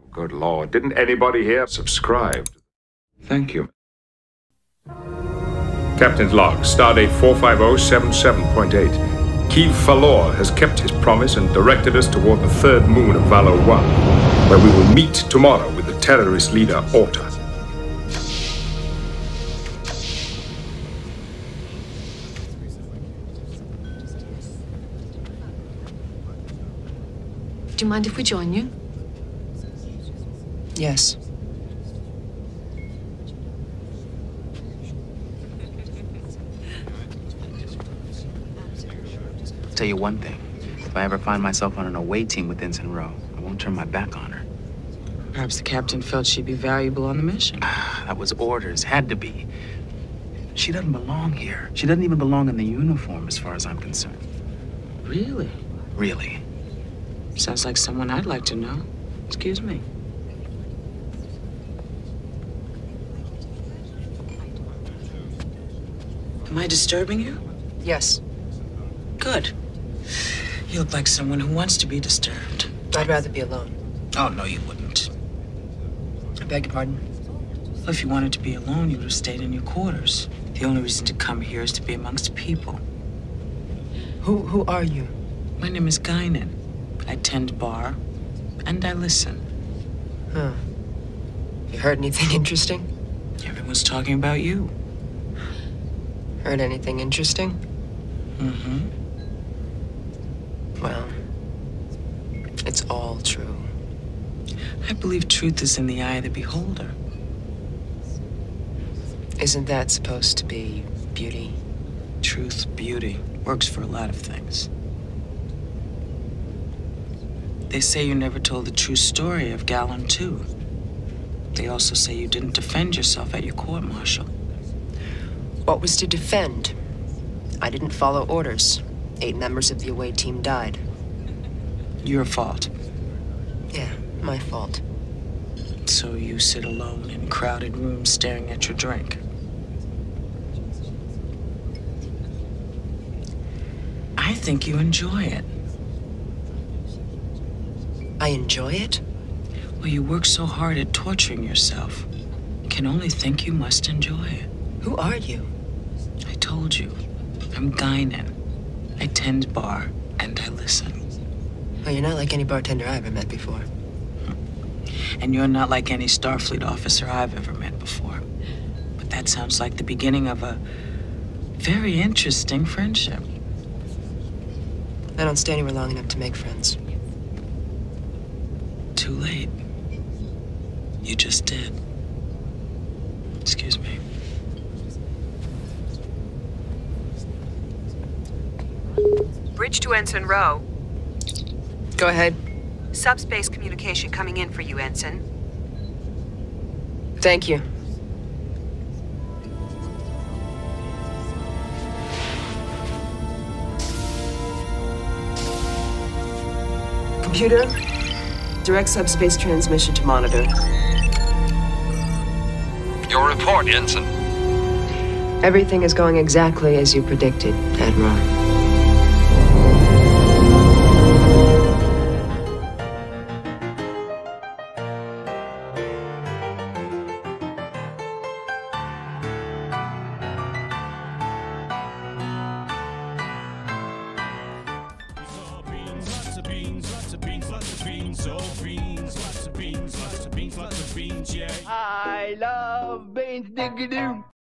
Good Lord, didn't anybody here subscribe? Thank you. Captain's log, stardate 45077.8. Keeve Falor has kept his promise and directed us toward the third moon of Valor 1, where we will meet tomorrow with the terrorist leader, Orta. Do you mind if we join you? Yes. I'll tell you one thing. If I ever find myself on an away team with Ensign Rowe, I won't turn my back on her. Perhaps the captain felt she'd be valuable on the mission. That was orders. Had to be. She doesn't belong here. She doesn't even belong in the uniform as far as I'm concerned. Really? Really. Sounds like someone I'd like to know. Excuse me. Am I disturbing you? Yes. Good. You look like someone who wants to be disturbed. I'd rather be alone. Oh, no, you wouldn't. I beg your pardon? Well, if you wanted to be alone, you would have stayed in your quarters. The only reason to come here is to be amongst people. Who are you? My name is Guinan. I tend bar, and I listen. Huh. You heard anything interesting? Everyone's talking about you. Heard anything interesting? Mm-hmm. Well, it's all true. I believe truth is in the eye of the beholder. Isn't that supposed to be beauty? Truth, beauty, works for a lot of things. They say you never told the true story of Gallon 2. They also say you didn't defend yourself at your court-martial. What was to defend? I didn't follow orders. 8 members of the away team died. Your fault. Yeah, my fault. So you sit alone in crowded rooms staring at your drink. I think you enjoy it. I enjoy it? Well, you work so hard at torturing yourself. You can only think you must enjoy it. Who are you? I told you. I'm Guinan. I tend bar, and I listen. Well, you're not like any bartender I ever met before. And you're not like any Starfleet officer I've ever met before. But that sounds like the beginning of a very interesting friendship. I don't stay anywhere long enough to make friends. Too late. You just did. Excuse me. Bridge to Ensign Rowe. Go ahead. Subspace communication coming in for you, Ensign. Thank you. Computer, direct subspace transmission to monitor. Your report, Ensign. Everything is going exactly as you predicted, Admiral. I love beans, diggity-doo.